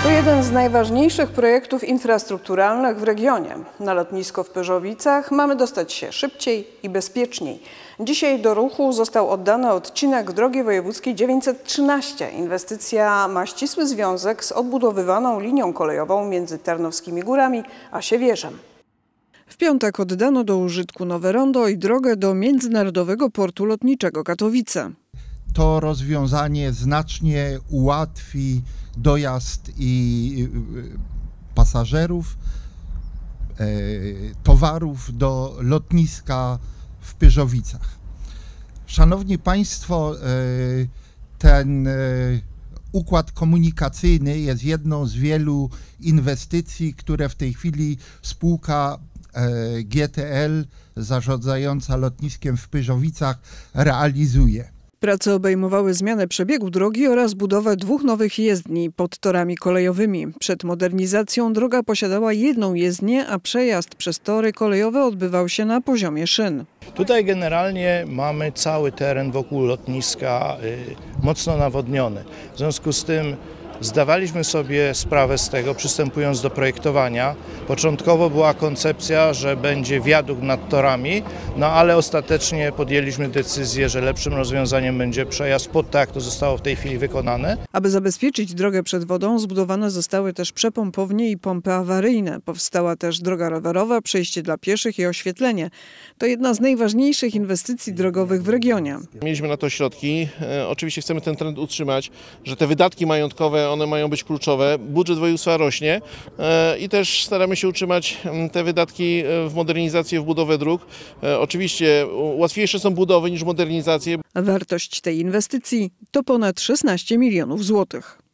To jeden z najważniejszych projektów infrastrukturalnych w regionie. Na lotnisko w Pyrzowicach mamy dostać się szybciej i bezpieczniej. Dzisiaj do ruchu został oddany odcinek drogi wojewódzkiej 913. Inwestycja ma ścisły związek z odbudowywaną linią kolejową między Tarnowskimi Górami a Siewierzem. W piątek oddano do użytku nowe rondo i drogę do Międzynarodowego Portu Lotniczego Katowice. To rozwiązanie znacznie ułatwi dojazd i pasażerów, towarów do lotniska w Pyrzowicach. Szanowni Państwo, ten układ komunikacyjny jest jedną z wielu inwestycji, które w tej chwili spółka GTL zarządzająca lotniskiem w Pyrzowicach realizuje. Prace obejmowały zmianę przebiegu drogi oraz budowę dwóch nowych jezdni pod torami kolejowymi. Przed modernizacją droga posiadała jedną jezdnię, a przejazd przez tory kolejowe odbywał się na poziomie szyn. Tutaj generalnie mamy cały teren wokół lotniska mocno nawodniony. W związku z tym zdawaliśmy sobie sprawę z tego, przystępując do projektowania. Początkowo była koncepcja, że będzie wiadukt nad torami, ale ostatecznie podjęliśmy decyzję, że lepszym rozwiązaniem będzie przejazd pod to, jak to zostało w tej chwili wykonane. Aby zabezpieczyć drogę przed wodą, zbudowane zostały też przepompownie i pompy awaryjne. Powstała też droga rowerowa, przejście dla pieszych i oświetlenie. To jedna z najważniejszych inwestycji drogowych w regionie. Mieliśmy na to środki. Oczywiście chcemy ten trend utrzymać, że te wydatki majątkowe one mają być kluczowe. Budżet województwa rośnie i też staramy się utrzymać te wydatki w modernizację, w budowę dróg. Oczywiście łatwiejsze są budowy niż modernizacje. Wartość tej inwestycji to ponad 16 milionów złotych.